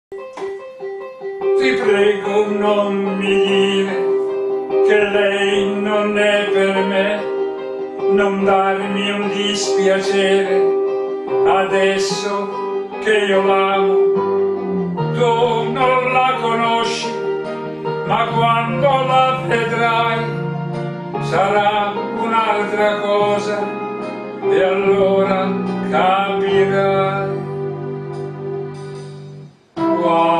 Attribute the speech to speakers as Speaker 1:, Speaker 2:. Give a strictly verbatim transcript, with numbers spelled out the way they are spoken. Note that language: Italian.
Speaker 1: Ti prego, non mi dire che lei non è per me, non darmi un dispiacere adesso che io l'amo. Tu non la conosci, ma quando la vedrai sarà un'altra cosa e allora capirai. Wow.